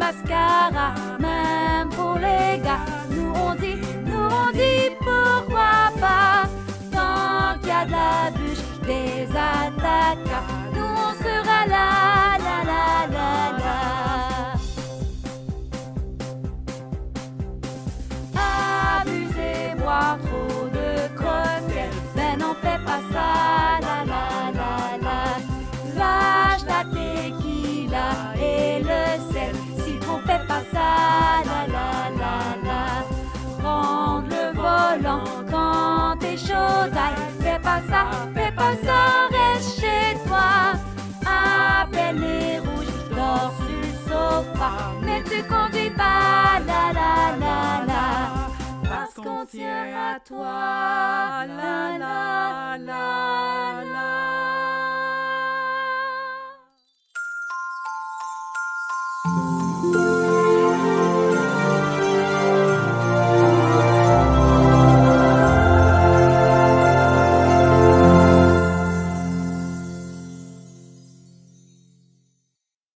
mascara, même pour les gars. Nous on dit pourquoi pas. Tant qu'il y a de la bûche, des attaques, nous on sera là, la la la la. Abusez-moi trop de croquettes, ben n'en fais pas ça, la la la la. Lâche la tequila et le sel, citron fais pas ça, la la la la. Prendre le volant quand t'es chaud d'ail, fais pas ça, reste chez toi. Appelle les rouges, dors sur le sofa, mais tu conduis pas, la la la la. Parce qu'on tient à toi, la la la la.